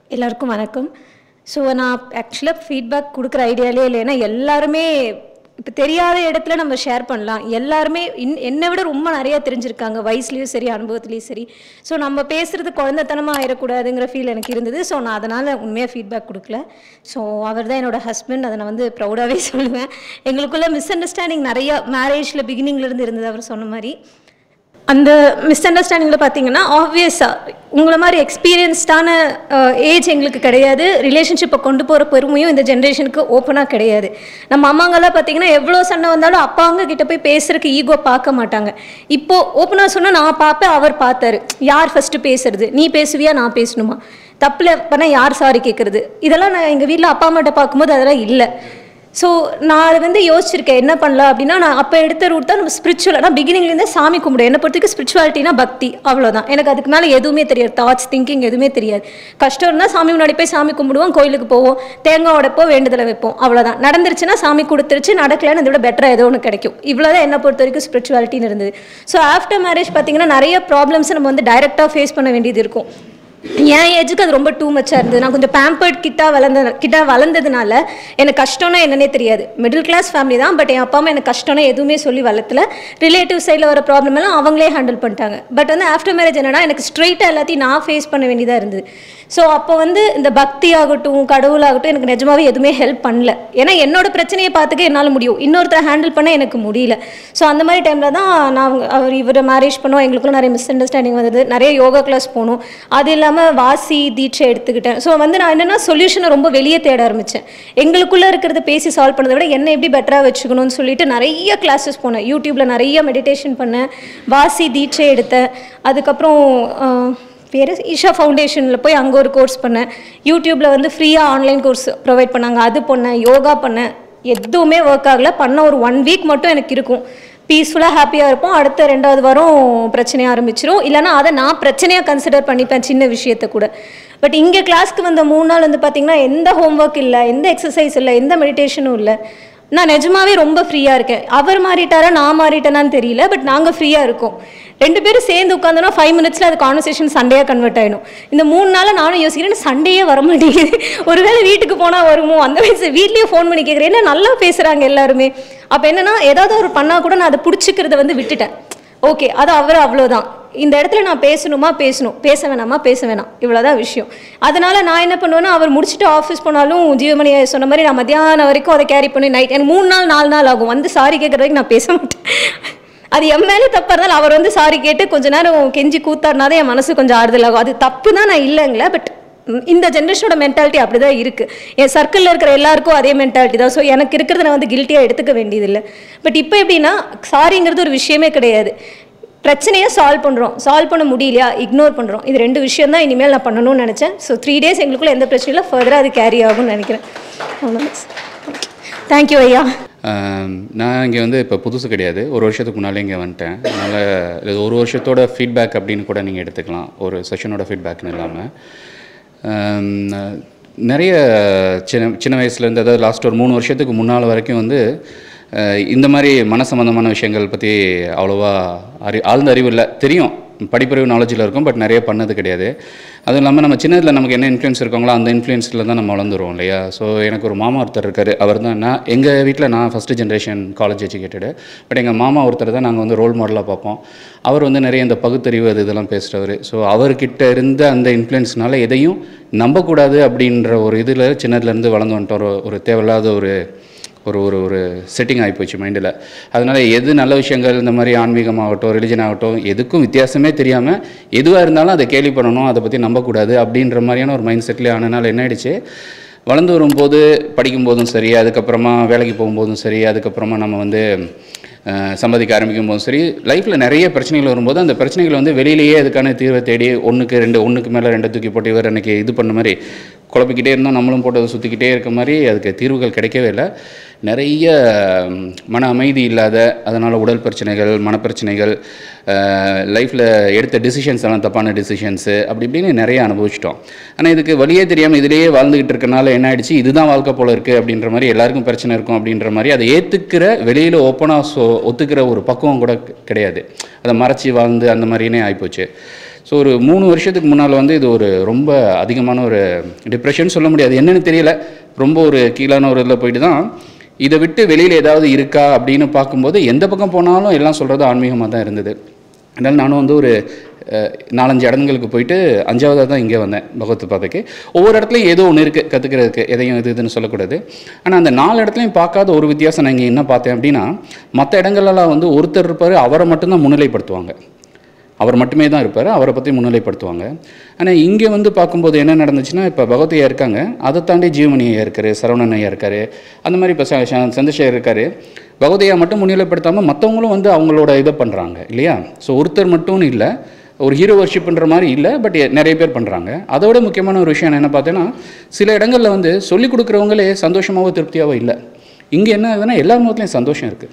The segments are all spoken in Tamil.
எல்லாருக்கும் வணக்கம். ஸோ நான் ஆக்சுவலாக ஃபீட்பேக் கொடுக்குற ஐடியாலே இல்லை. ஏன்னா எல்லாருமே இப்போ தெரியாத இடத்துல நம்ம ஷேர் பண்ணலாம். எல்லாருமே என்னை விட ரொம்ப நிறையா தெரிஞ்சிருக்காங்க, வயசுலேயும் சரி அனுபவத்துலேயும் சரி. ஸோ நம்ம பேசுகிறது குழந்தைத்தனமாக ஆயிடக்கூடாதுங்கிற ஃபீல் எனக்கு இருந்தது. ஸோ நான் அதனால் உண்மையாக ஃபீட்பேக் கொடுக்கல. ஸோ அவர் தான் என்னோடய ஹஸ்பண்ட், அதை நான் வந்து ப்ரௌடாகவே சொல்லுவேன். எங்களுக்குள்ள மிஸ் அண்டர்ஸ்டாண்டிங் நிறையா மேரேஜில் பிகினிங்லேருந்து இருந்தது. அவர் சொன்ன மாதிரி அந்த மிஸ் அண்டர்ஸ்டாண்டிங்கில் பார்த்தீங்கன்னா ஆப்வியஸாக உங்களை மாதிரி எக்ஸ்பீரியன்ஸ்டான ஏஜ் எங்களுக்கு கிடையாது. ரிலேஷன்ஷிப்பை கொண்டு போகிற பெருமையும் இந்த ஜென்ரேஷனுக்கு ஓப்பனாக கிடையாது. நம்ம அம்மாங்கெல்லாம் பார்த்தீங்கன்னா எவ்வளோ சண்டை வந்தாலும் அப்பாங்க கிட்ட போய் பேசுறதுக்கு ஈகோ பார்க்க மாட்டாங்க. இப்போது ஓப்பனாக சொன்னால் நான் பார்ப்பேன், அவர் பார்த்தாரு. யார் ஃபஸ்ட்டு பேசுறது? நீ பேசுவியா நான் பேசணுமா? தப்பில் பண்ணால் யார் சாரி கேட்குறது? இதெல்லாம் நான் எங்கள் வீட்டில் அப்பா அம்மாட்ட பார்க்கும்போது அதெல்லாம் இல்லை. ஸோ நான் அதை வந்து யோசிச்சிருக்கேன் என்ன பண்ணலாம் அப்படின்னா, நான் அப்போ எடுத்த ரூட் தான் நம்ம ஸ்பிரிச்சுவலாக. நான் பிகினிங்லேருந்தே சாமி கும்பிடுவேன். என்னை பொறுத்தவரைக்கும் ஸ்பிரிச்சுவாலிட்டினா பக்தி, அவ்வளோதான். எனக்கு அதுக்கு மேலே எதுவுமே தெரியாது. தாட்ஸ் திங்கிங் எதுவுமே தெரியாது. கஷ்டம் இருந்தால் சாமி முன்னாடி போய் சாமி கும்பிடுவோம், கோயிலுக்கு போவோம், தேங்காய் உடைப்போம், வேண்டுதலை வைப்போம், அவ்வளோதான். நடந்துருச்சுன்னா சாமி கொடுத்துருச்சு, நடக்கலைன்னு அதை விட பெட்டராக ஏதோ ஒன்று கிடைக்கும். இவ்வளோதான் என்னை பொறுத்த வரைக்கும் ஸ்பிரிச்சுவாலிட்டின்னு இருந்தது. ஸோ ஆஃப்டர் மேரேஜ் பார்த்தீங்கன்னா நிறைய ப்ராப்ளம்ஸை நம்ம வந்து டைரெக்டாக ஃபேஸ் பண்ண வேண்டியது இருக்கும். என் ஏஜுக்கு அது ரொம்ப டூ மச்சாக இருந்தது. நான் கொஞ்சம் பேம்பர்ட் கிட்ட வளர்ந்ததுனால எனக்கு கஷ்டம்னா என்னன்னே தெரியாது. மிடில் கிளாஸ் ஃபேமிலி தான், பட் என் அப்பா அம்மா எனக்கு கஷ்டம்னா எதுவுமே சொல்லி வளர்த்துல. ரிலேட்டிவ் சைடில் வர ப்ராப்ளம் எல்லாம் அவங்களே ஹேண்டில் பண்ணிட்டாங்க. பட் வந்து ஆஃப்டர் மேரேஜ் என்னன்னா எனக்கு ஸ்ட்ரெயிட்டாக எல்லாத்தையும் நான் ஃபேஸ் பண்ண வேண்டியதாக இருந்தது. ஸோ அப்போ வந்து இந்த பக்தி ஆகட்டும் கடவுளாகட்டும் எனக்கு நிஜமாவே எதுவுமே ஹெல்ப் பண்ணல. ஏன்னா என்னோட பிரச்சனையை பார்த்துக்க என்னால் முடியும், இன்னொருத்தரை ஹேண்டில் பண்ண எனக்கு முடியல. ஸோ அந்த மாதிரி டைமில் தான் நான் இவரை மேரேஜ் பண்ணோம். எங்களுக்குள்ள நிறைய மிஸ் அண்டர்ஸ்டாண்டிங் வந்தது. நிறைய யோகா கிளாஸ் போனோம். அது இல்லாமல் வாசி தீட்சை எடுத்துக்கிட்டேன். ஸோ வந்து நான் என்னென்னா சொல்யூஷனை ரொம்ப வெளியே தேட ஆரம்பித்தேன். எங்களுக்குள்ளே இருக்கிறத பேசி சால்வ் பண்ணதை விட என்ன எப்படி பெட்டராக வச்சுக்கணும்னு சொல்லிட்டு நிறைய கிளாஸஸ் போனேன். யூடியூப்பில் நிறைய மெடிடேஷன் பண்ணேன், வாசி தீட்சை எடுத்தேன். அதுக்கப்புறம் வேறு ஈஷா ஃபவுண்டேஷனில் போய் அங்கே ஒரு கோர்ஸ் பண்ணேன். யூடியூப்பில் வந்து ஃப்ரீயாக ஆன்லைன் கோர்ஸ் ப்ரொவைட் பண்ணாங்க, அது பண்ணேன். யோகா பண்ணேன். எதுவுமே ஒர்க் ஆகலை. பண்ண ஒரு 1 வீக் மட்டும் எனக்கு இருக்கும், பீஸ்ஃபுல்லாக ஹாப்பியாக இருப்போம். அடுத்த 2வது வாரம் பிரச்சனையாக ஆரம்பிச்சிடும். இல்லைனா அதை நான் பிரச்சனையாக கன்சிடர் பண்ணிப்பேன், சின்ன விஷயத்தை கூட. பட் இங்கே கிளாஸ்க்கு வந்த 3 நாள் வந்து பார்த்திங்கன்னா எந்த ஹோம்ஒர்க் இல்லை, எந்த எக்ஸசைஸ் இல்லை, எந்த மெடிடேஷனும் இல்லை. நான் நிஜமாவே ரொம்ப ஃப்ரீயாக இருக்கேன். அவர் மாறிட்டாரா நான் மாறிட்டேனான்னு தெரியல, பட் நாங்கள் ஃப்ரீயாக இருக்கோம். 2 பேரும் சேர்ந்து உட்காந்தோன்னா 5 மினிட்ஸில் அது கான்வர்சேஷன் சண்டையாக கன்வெர்ட் ஆகிடும். இந்த 3 நாளாக நானும் யோசிக்கிறேன், சண்டையே வரமாட்டேங்குது. ஒருவேளை வீட்டுக்கு போனால் வருமோ அந்த வயசு. வீட்லேயே ஃபோன் பண்ணி கேட்குறேன், என்ன நல்லா பேசுகிறாங்க எல்லாருமே. அப்போ என்னென்னா ஏதாவது ஒரு பண்ணால் கூட நான் அதை பிடிச்சிக்கிறத வந்து விட்டுட்டேன். ஓகே அது அவர் அவ்வளோதான், இந்த இடத்துல நான் பேசணுமா பேசணும், பேச வேணாமா பேச வேணாம், இவ்வளோதான் விஷயம். அதனால் நான் என்ன பண்ணுவேன்னா, அவர் முடிச்சுட்டு ஆஃபீஸ் போனாலும் ஜீவமணி சொன்ன மாதிரி நான் மத்தியானம் வரைக்கும் அதை கேரி பண்ணி நைட் எனக்கு 3 நாள் 4 நாள் ஆகும். வந்து சாரி கேட்குற வரைக்கும் நான் பேச மாட்டேன். அது என் மேலே தப்பாக இருந்தாலும் அவர் வந்து சாரி கேட்டு கொஞ்ச நேரம் கெஞ்சி கூத்தாடினாதான் என் மனசு கொஞ்சம் ஆறுதல் ஆகும். அது தப்பு தான், நான் இல்லைங்களே. பட் இந்த ஜென்ரேஷனோட மென்டாலிட்டி அப்படி தான் இருக்குது. என் சர்க்கிளில் இருக்கிற எல்லாருக்கும் அதே மென்டாலிட்டி தான். ஸோ எனக்கு இருக்கிறத நான் வந்து கில்ட்டியாக எடுத்துக்க வேண்டியதில்லை. பட் இப்போ எப்படின்னா சாரிங்கிறது ஒரு விஷயமே கிடையாது. பிரச்சனையை சால்வ் பண்ணுறோம், சால்வ் பண்ண முடியலையா இக்னோர் பண்ணுறோம். இது 2 விஷயம் தான் இனிமேல் நான் பண்ணணும்னு நினச்சேன். ஸோ 3 டேஸ் எங்களுக்குள்ள எந்த பிரச்சனையும் இல்லை, ஃபர்தராக அது கேரி ஆகும்னு நினைக்கிறேன். தேங்க்யூ ஐயா. நான் இங்கே வந்து இப்போ புதுசு கிடையாது, 1 வருஷத்துக்கு முன்னாலே இங்கே வந்துட்டேன். அதனால் இது 1 வருஷத்தோட ஃபீட்பேக் அப்படின்னு கூட நீங்கள் எடுத்துக்கலாம், ஒரு செஷனோட ஃபீட்பேக்னு இல்லாமல். நிறைய சின்ன வயசுலேருந்து, அதாவது லாஸ்ட் ஒரு 3 வருஷத்துக்கு முன்னால் வரைக்கும் வந்து இந்த மாதிரி மன சம்பந்தமான விஷயங்கள் பற்றி அவ்வளோவா ஆழ்ந்த அறிவு இல்லை. தெரியும், படிப்பறிவு நாலேஜில் இருக்கும், பட் நிறைய பண்ணது கிடையாது. அதுவும் இல்லாமல் நம்ம சின்னதில் நமக்கு என்ன இன்ஃப்ளூயன்ஸ் இருக்காங்களோ அந்த இன்ஃப்ளூயன்ஸில் தான் நம்ம வளர்ந்துருவோம் இல்லையா. ஸோ எனக்கு ஒரு மாமா ஒருத்தர் இருக்கார். அவர் தான் எங்கள் வீட்டில் நான் first generation college educated. But எங்கள் மாமா ஒருத்தர் தான் நாங்கள் வந்து ரோல் மாடலாக பார்ப்போம். அவர் வந்து நிறைய இந்த பகுத்தறிவு இதெல்லாம் பேசுகிறவர். ஸோ அவர்கிட்ட இருந்த அந்த இன்ஃப்ளூயன்ஸ்னால எதையும் நம்பக்கூடாது அப்படின்ற ஒரு இதில் சின்னதுலேருந்து வளர்ந்து வந்துட்டோம். ஒரு தேவையில்லாத ஒரு செட்டிங் ஆகிப்போச்சு மைண்டில். அதனால் எது நல்ல விஷயங்கள், இந்த மாதிரி ஆன்மீகமாகட்டும் ரிலிஜன் ஆகட்டும், எதுக்கும் வித்தியாசமே தெரியாமல் எதுவாக இருந்தாலும் அதை கேள்வி பண்ணணும், அதை பற்றி நம்பக்கூடாது அப்படின்ற மாதிரியான ஒரு மைண்ட் செட்லேயே ஆனதுனால என்ன ஆயிடுச்சு, வளர்ந்து வரும்போது படிக்கும்போதும் சரி, அதுக்கப்புறமா வேலைக்கு போகும்போதும் சரி, அதுக்கப்புறமா நம்ம வந்து சம்பாதிக்க ஆரம்பிக்கும் போதும் சரி, லைஃப்பில் நிறைய பிரச்சனைகள் வரும்போது அந்த பிரச்சனைகளை வந்து வெளியிலேயே அதுக்கான தீர்வை தேடி ஒன்றுக்கு மேலே 2 தூக்கி போட்டு இவர் அன்றைக்கி இது பண்ண மாதிரி குழப்பிக்கிட்டே இருந்தோம். நம்மளும் போட்டு அதை சுற்றிக்கிட்டே இருக்க மாதிரி அதுக்கு தீர்வுகள் கிடைக்கவே இல்லை. நிறைய மன அமைதி இல்லாத, அதனால் உடல் பிரச்சனைகள், மனப்பிரச்சனைகள், லைஃப்பில் எடுத்த டிசிஷன்ஸ் எல்லாம் தப்பான டிசிஷன்ஸு, அப்படி இப்படின்னு நிறைய அனுபவிச்சிட்டோம். ஆனால் இதுக்கு வழியே தெரியாமல் இதிலேயே வாழ்ந்துக்கிட்டு இருக்கனால என்ன ஆகிடுச்சு, இதுதான் வாழ்க்கை போல் இருக்குது அப்படின்ற மாதிரி, எல்லாருக்கும் பிரச்சனை இருக்கும் அப்படின்ற மாதிரி அதை ஏற்றுக்கிற, வெளியில் ஓப்பனாக ஒத்துக்கிற ஒரு பக்குவம் கூட கிடையாது. அதை மறைச்சி வாழ்ந்து அந்த மாதிரினே ஆகிப்போச்சு. ஸோ ஒரு 3 வருஷத்துக்கு முன்னால் வந்து இது ஒரு ரொம்ப அதிகமான ஒரு டிப்ரெஷன் சொல்ல முடியாது, என்னென்னு தெரியல, ரொம்ப ஒரு கீழான ஒரு இதில் போயிட்டு தான் இதை விட்டு வெளியில் ஏதாவது இருக்கா அப்படின்னு பார்க்கும்போது எந்த பக்கம் போனாலும் எல்லாம் சொல்கிறது ஆன்மீகமாக தான் இருந்தது. அதனால் நானும் வந்து ஒரு 4-5 இடங்களுக்கு போயிட்டு 5ஆவதாக தான் இங்கே வந்தேன் பகவத் பாதைக்கு. ஒவ்வொரு இடத்துலையும் ஏதோ ஒன்று இருக்குது கற்றுக்கிறதுக்கு, எதையும் இதுன்னு சொல்லக்கூடாது. ஆனால் அந்த 4 இடத்துலையும் பார்க்காத ஒரு வித்தியாசம் நான் இங்கே என்ன பார்த்தேன் அப்படின்னா, மற்ற இடங்கள்லாம் வந்து ஒருத்தர் இருப்பார், அவரை மட்டும்தான் முன்னிலைப்படுத்துவாங்க, அவர் மட்டுமே தான் இருப்பார், அவரை பற்றி முன்னிலைப்படுத்துவாங்க. ஆனால் இங்கே வந்து பார்க்கும்போது என்ன நடந்துச்சுன்னா, இப்போ பகவத் ஐயா இருக்காங்க, அதை தாண்டி ஜீவமணி ஐயா இருக்கார், சரவணன் ஐயா இருக்கார், அந்த மாதிரி இப்போ சந்திரசேகர் இருக்கார். பகவத் ஐயா மட்டும் முன்னிலைப்படுத்தாமல் மற்றவங்களும் வந்து அவங்களோட இதை பண்ணுறாங்க இல்லையா. ஸோ ஒருத்தர் மட்டும்னு இல்லை, ஒரு ஹீரோ வர்ஷிப் பண்ணுற மாதிரி இல்லை, பட் நிறைய பேர் பண்ணுறாங்க. அதோட முக்கியமான ஒரு விஷயம் என்ன பார்த்தேன்னா, சில இடங்களில் வந்து சொல்லிக் கொடுக்குறவங்களே சந்தோஷமாகவோ திருப்தியாகவோ இல்லை. இங்கே என்ன ஆகுதுன்னா எல்லா முகத்துலையும் சந்தோஷம் இருக்குது.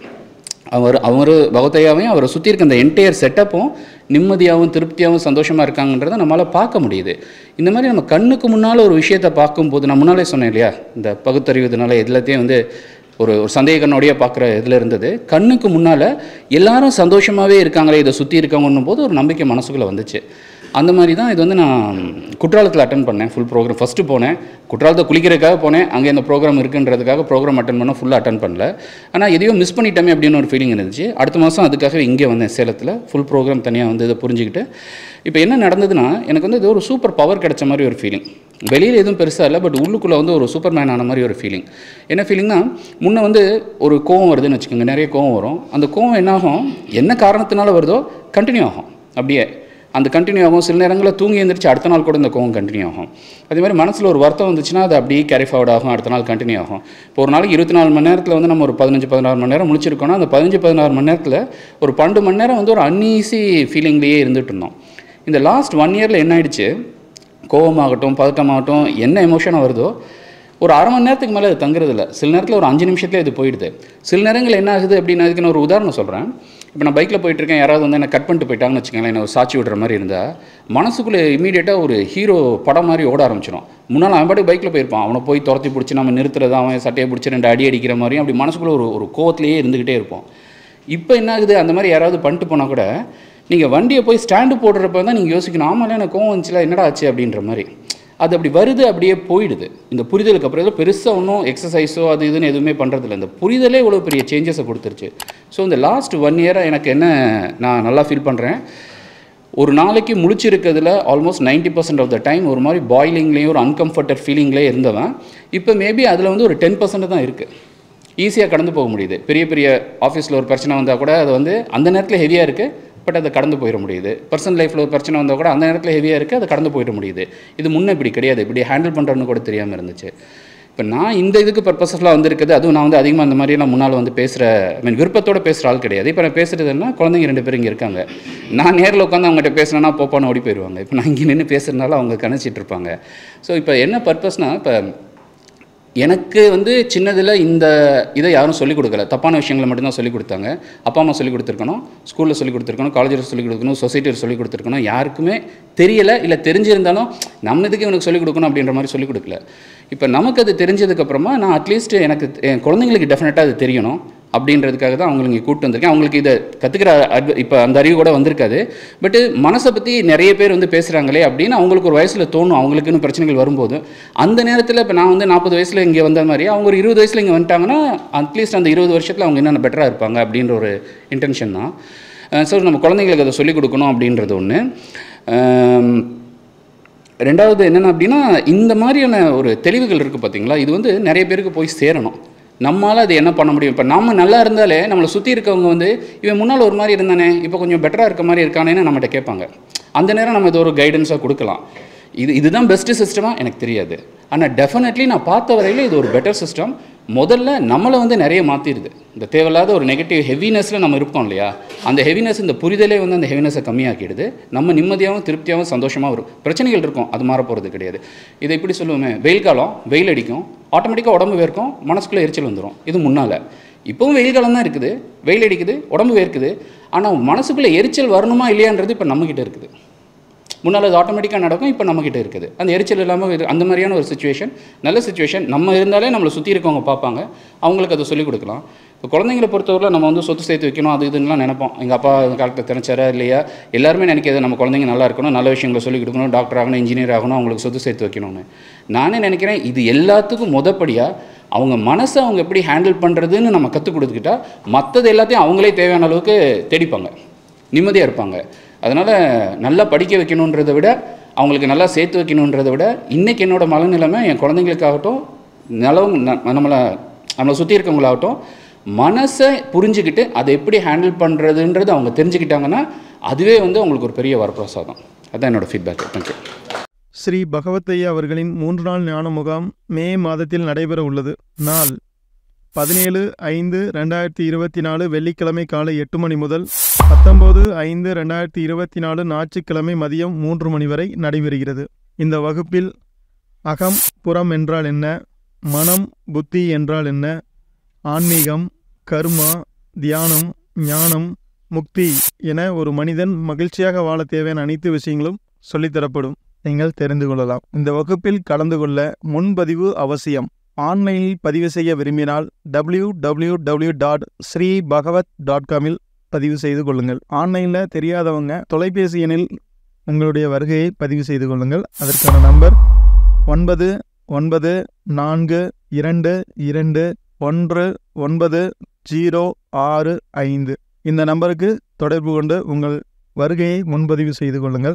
அவர் பகவத் ஐயாவையும் அவரை சுற்றி இருக்க அந்த என்டையர் செட்டப்பும் நிம்மதியாகவும் திருப்தியாகவும் சந்தோஷமாக இருக்காங்கன்றதை நம்மளால் பார்க்க முடியுது. இந்த மாதிரி நம்ம கண்ணுக்கு முன்னால் ஒரு விஷயத்தை பார்க்கும்போது, நான் முன்னாலே சொன்னேன் இல்லையா, இந்த பகுத்தறிவதுனால எல்லாத்தையும் வந்து ஒரு சந்தேக கண்ணோடையே பார்க்குற இதில் இருந்தது. கண்ணுக்கு முன்னால் எல்லாரும் சந்தோஷமாகவே இருக்காங்களே, இதை சுற்றி இருக்காங்கன்னும் போது ஒரு நம்பிக்கை மனசுக்குள்ளே வந்துச்சு. அந்த மாதிரி தான் இது வந்து நான் குற்றாலத்தில் அட்டன் பண்ணேன் ஃபுல் ப்ரோக்ராம். ஃபஸ்ட்டு போனேன் குற்றாலத்தை குளிக்கிறதுக்காக போனேன், அங்கே இந்த ப்ரோக்ராம் இருக்குன்றதுக்காக ப்ரோக்ராம் அட்டன் பண்ண ஃபுல்லாக அட்டன் பண்ணல. ஆனால் எதையோ மிஸ் பண்ணிட்டோமே அப்படின்னு ஒரு ஃபீலிங் இருந்துச்சு. அடுத்த மாதம் அதுக்காக இங்கே வந்தேன் சேலத்தில், ஃபுல் ப்ரோக்ராம் தனியாக வந்து இதை புரிஞ்சுக்கிட்டு. இப்போ என்ன நடந்ததுன்னா, எனக்கு வந்து இது ஒரு சூப்பர் பவர் கிடைச்ச மாதிரி ஒரு ஃபீலிங். வெளியில் எதுவும் பெருசாக இல்லை, பட் உள்ளுக்குள்ளே வந்து ஒரு சூப்பர் மேன் ஆன மாதிரி ஒரு ஃபீலிங். என்ன ஃபீலிங்னா, முன்னே வந்து ஒரு கோவம் வருதுன்னு வச்சுக்கோங்க, நிறைய கோவம் வரும். அந்த கோவம் என்னாகும், என்ன காரணத்தினால வருதோ கண்டினியூ ஆகும், அப்படியே அந்த கண்டினியூ ஆகும். சில நேரங்களில் தூங்கி எழுந்திரிச்சு அடுத்த நாள் கூட இந்த கோவம் கண்டினியூ ஆகும். அதேமாதிரி மனசில் ஒரு வருத்தம் வந்துச்சுன்னா அது அப்படியே கேரி ஃபார்வர்ட் ஆகும், அடுத்த நாள் கண்டினியூ ஆகும். இப்போ ஒரு நாளைக்கு 24 மணி நேரத்தில் வந்து நம்ம ஒரு 15-16 மணி நேரம் முழிச்சிருக்கோன்னா, அந்த 15-16 மணி நேரத்தில் ஒரு 12 மணி நேரம் வந்து ஒரு அன்ஈஸி ஃபீலிங்லேயே இருந்துகிட்டு இருந்தோம். இந்த லாஸ்ட் 1 இயரில் என்ன ஆயிடுச்சு, கோவமாகட்டும் பதட்டமாகட்டும் என்ன எமோஷனாக வருதோ ஒரு அரை மணி நேரத்துக்கு மேலே அது தங்குறதில்ல. சில நேரத்தில் ஒரு 5 நிமிஷத்துலேயே இது போயிடுது. சில நேரங்கள் என்ன ஆகுது அப்படின்னு அதுக்கு நான் ஒரு உதாரணம் சொல்கிறேன். இப்போ நான் பைக்கில் போயிட்டுருக்கேன், யாராவது வந்து என்ன கட் பண்ணிட்டு போயிட்டாங்கன்னு வச்சுக்கோங்களேன், என்ன ஒரு சாட்சி விடுற மாதிரி இருந்தால் மனசுக்குள்ளே இமீடியட்டாக ஒரு ஹீரோ படம் மாதிரி ஓட ஆரம்பிச்சிடும். முன்னால் அவன் பாட்டுக்கு பைக்கில் போயிருப்பான், அவனை போய் துரத்தி பிடிச்சி நம்ம நிறுத்துறது, அவன் சட்டையை பிடிச்சி 2 அடி அடிக்கிற மாதிரியும் அப்படி மனசுக்குள்ளே ஒரு கோவத்திலேயே இருந்துக்கிட்டே இருப்போம். இப்போ என்ன ஆகுது, அந்த மாதிரி யாராவது பண்ணிட்டு போனால் கூட நீங்கள் வண்டியை போய் ஸ்டாண்டு போடுறப்ப தான் நீங்கள் யோசிக்கணும், ஆமாம் எனக்கு கோவம் வந்துச்சுல என்னடா ஆச்சு அப்படின்ற மாதிரி. அது அப்படி வருது, அப்படியே போயிடுது. இந்த புரிதலுக்கு அப்புறம் இதில் பெருசாக ஒன்றும் எக்ஸசைஸோ அது இதுன்னு எதுவுமே பண்ணுறதில்ல. இந்த புரிதலே இவ்வளோ பெரிய சேஞ்சஸை கொடுத்துருச்சு. ஸோ இந்த லாஸ்ட் 1 இயராக எனக்கு என்ன நான் நல்லா ஃபீல் பண்ணுறேன், ஒரு நாளைக்கு முழிச்சிருக்கிறதுல ஆல்மோஸ்ட் 90% ஆஃப் த டைம் ஒரு மாதிரி பாயிலிங்லேயும் ஒரு அன்கம்ஃபர்டட் ஃபீலிங்லேயே இருந்தவன் இப்போ மேபி அதில் வந்து ஒரு 10% தான் இருக்குது. ஈஸியாக கடந்து போக முடியுது. பெரிய பெரிய ஆஃபீஸில் ஒரு பிரச்சனை வந்தால் கூட அது வந்து அந்த நேரத்தில் ஹெவியாக இருக்குது, பட் அதை கடந்து போயிட முடியுது. பர்சனல் லைஃப்பில் ஒரு பிரச்சனை வந்தால் கூட அந்த நேரத்தில் ஹெவியாக இருக்குது, அதை கடந்து போயிட முடியுது. இது முன்னே இப்படி கிடையாது, இப்படி ஹேண்டில் பண்ணுறதுன்னு கூட தெரியாமல் இருந்துச்சு. இப்போ நான் இந்த இதுக்கு பர்பஸஸ்லாம் வந்திருக்குது. அதுவும் நான் வந்து அதிகமாக அந்த மாதிரிலாம் முன்னால் வந்து பேசுகிற விருப்பத்தோடு பேசுகிற ஆள் கிடையாது. இப்போ நான் பேசுகிறதுனா குழந்தைங்க 2 பேர் இங்கே இருக்காங்க. நான் நேரில் உட்காந்து அவங்ககிட்ட பேசினேன்னா போப்பான்னு ஓடி போயிடுவாங்க. இப்போ நான் இங்கே நின்று பேசுகிறதுனால அவங்க கணிச்சிட்டு இருப்பாங்க. ஸோ இப்போ என்ன பர்பஸ்னால், இப்போ எனக்கு வந்து சின்னதில் இந்த இதை யாரும் சொல்லிக் கொடுக்கல, தப்பான விஷயங்களை மட்டும்தான் சொல்லிக் கொடுத்தாங்க. அப்பா அம்மா சொல்லிக் கொடுத்துருக்கணும், ஸ்கூலில் சொல்லிக் கொடுத்துருக்கணும், காலேஜில் சொல்லிக் கொடுக்கணும், சொசைட்டியில் சொல்லிக் கொடுத்துருக்கணும். யாருக்குமே தெரியலை, இல்லை தெரிஞ்சிருந்தாலும் நம்ம இதுக்கு இவனுக்கு சொல்லிக் கொடுக்கணும் அப்படின்ற மாதிரி சொல்லிக் கொடுக்கல. இப்போ நமக்கு அது தெரிஞ்சதுக்கப்புறமா நான் அட்லீஸ்ட் எனக்கு என் குழந்தைங்களுக்கு டெஃபினட்டாக அது தெரியணும் அப்படின்றதுக்காக தான் அவங்களுக்கு இங்கே கூப்பிட்டு வந்திருக்கேன். அவங்களுக்கு இதை கற்றுக்கிற இப்போ அந்த அறிவு கூட வந்திருக்காது. பட்டு மனசை பற்றி நிறைய பேர் வந்து பேசுகிறாங்களே அப்படின்னு அவங்களுக்கு ஒரு வயசில் தோணும். அவங்களுக்குன்னு பிரச்சனைகள் வரும்போது அந்த நேரத்தில் இப்போ நான் வந்து 40 வயசில் இங்கே வந்த மாதிரி அவங்க ஒரு 20 வயசில் இங்கே வந்துட்டாங்கன்னா அட்லீஸ்ட் அந்த 20 வருஷத்தில் அவங்க என்னென்ன பெட்டராக இருப்பாங்க அப்படின்ற ஒரு இன்டென்ஷன் தான். ஸோ நம்ம குழந்தைங்களுக்கு அதை சொல்லிக் கொடுக்கணும் அப்படின்றது ஒன்று. ரெண்டாவது என்னென்ன அப்படின்னா, இந்த மாதிரியான ஒரு தெளிவுகள் இருக்குது பார்த்தீங்களா, இது வந்து நிறைய பேருக்கு போய் சேரணும். நம்மளால் அது என்ன பண்ண முடியும். இப்போ நம்ம நல்லா இருந்தாலே நம்மளை சுற்றி இருக்கவங்க வந்து இவன் முன்னால் ஒரு மாதிரி இருந்தானே இப்போ கொஞ்சம் பெட்டராக இருக்க மாதிரி இருக்கானேன்னு நம்மகிட்ட கேட்பாங்க. அந்த நேரம் நம்ம இது ஒரு கைடன்ஸாக கொடுக்கலாம். இதுதான் பெஸ்ட்டு சிஸ்டமாக எனக்கு தெரியாது. ஆனால் டெஃபினெட்லி நான் பார்த்த வரையில் இது ஒரு பெட்டர் சிஸ்டம். முதல்ல நம்மளை வந்து நிறைய மாற்றிடுது. இந்த தேவையில்லாத ஒரு நெகட்டிவ் ஹெவினஸில் நம்ம இருப்போம் இல்லையா, அந்த ஹெவினஸ் இந்த புரிதலே வந்து அந்த ஹெவினஸை கம்மியாக்கிடுது. நம்ம நிம்மதியாகவும் திருப்தியாகவும் சந்தோஷமாக வரும். பிரச்சனைகள் இருக்கும், அது மாற போகிறது கிடையாது. இதை இப்படி சொல்லுவோமே, வெயில் காலம் வெயில் அடிக்கும், ஆட்டோமேட்டிக்காக உடம்பு வேர்க்கும், மனசுக்குள்ளே எரிச்சல் வந்துடும். இது முன்னால். இப்போவும் வெயில் காலம் தான் இருக்குது, வெயில் அடிக்குது, உடம்பு வேர்க்குது. ஆனால் மனசுக்குள்ளே எரிச்சல் வரணுமா இல்லையான்றது இப்போ நம்மக்கிட்ட இருக்குது. முன்னால் அது ஆட்டோமேட்டிக்காக நடக்கும், இப்போ நம்மக்கிட்ட இருக்குது. அந்த எரிச்சல் இல்லாமல் அந்த மாதிரியான ஒரு சுச்சுவேஷன், நல்ல சுச்சுவேஷன் நம்ம இருந்தாலே நம்மளை சுற்றி இருக்கவங்க பார்ப்பாங்க, அவங்களுக்கு அதை சொல்லிக் கொடுக்கலாம். இப்போ குழந்தைங்களை பொறுத்தவரை நம்ம வந்து சொத்து சேர்த்து வைக்கணும் அது இதுன்னெலாம் நினைப்போம். எங்கள் அப்பா இந்த காலத்தில் திணைச்சாரா இல்லையா, எல்லாருமே நினைக்கிறது நம்ம குழந்தைங்க நல்லா இருக்கணும், நல்ல விஷயங்களை சொல்லிக் கொடுக்கணும், டாக்டர் ஆகணும், இன்ஜினியர் ஆகணும், அவங்களுக்கு சொத்து சேர்த்து வைக்கணும்னு. நானே நினைக்கிறேன் இது எல்லாத்துக்கும் முதப்படியாக அவங்க மனசை அவங்க எப்படி ஹேண்டில் பண்ணுறதுன்னு நம்ம கற்றுக் கொடுத்துக்கிட்டா மற்றது எல்லாத்தையும் அவங்களே தேவையான அளவுக்கு தேடிப்பாங்க, நிம்மதியாக இருப்பாங்க. அதனால் நல்லா படிக்க வைக்கணுன்றதை விட அவங்களுக்கு நல்லா சேர்த்து வைக்கணுன்றதை விட இன்றைக்கி என்னோடய மனநிலைமை என் குழந்தைங்களுக்காகட்டும் நம்மளை சுற்றி இருக்கவங்களாகட்டும் மனசை புரிஞ்சுக்கிட்டு அதை எப்படி ஹேண்டில் பண்ணுறதுன்றது அவங்க தெரிஞ்சுக்கிட்டாங்கன்னா அதுவே வந்து அவங்களுக்கு ஒரு பெரிய வரப்பிரசாதம். அதுதான் என்னோடய ஃபீட்பேக். தேங்க்யூ. ஸ்ரீ பகவத்தையா அவர்களின் 3 நாள் ஞான முகாம் மே மாதத்தில் நடைபெற உள்ளது. நாள் 17/5/2024 வெள்ளிக்கிழமை காலை 8 மணி முதல் 19/5/2024 ஞாயிற்றுக்கிழமை மதியம் 3 மணி வரை நடைபெறுகிறது. இந்த வகுப்பில் அகம் புறம் என்றால் என்ன, மனம் புத்தி என்றால் என்ன, ஆன்மீகம், கர்மா, தியானம், ஞானம், முக்தி என ஒரு மனிதன் மகிழ்ச்சியாக வாழ தேவையான அனைத்து விஷயங்களும் சொல்லித்தரப்படும். நீங்கள் தெரிந்து கொள்ளலாம். இந்த வகுப்பில் கலந்து கொள்ள முன்பதிவு அவசியம். ஆன்லைனில் பதிவு செய்ய விரும்பினால் www.sreebhagavat.com பதிவு செய்து கொள்ளுங்கள். ஆன்லைனில் தெரியாதவங்க தொலைபேசி எண்ணில் உங்களுடைய வருகையை பதிவு செய்து கொள்ளுங்கள். அதற்கான நம்பர் 9942219065. இந்த நம்பருக்கு தொடர்பு கொண்டு உங்கள் வருகையை முன்பதிவு செய்து கொள்ளுங்கள்.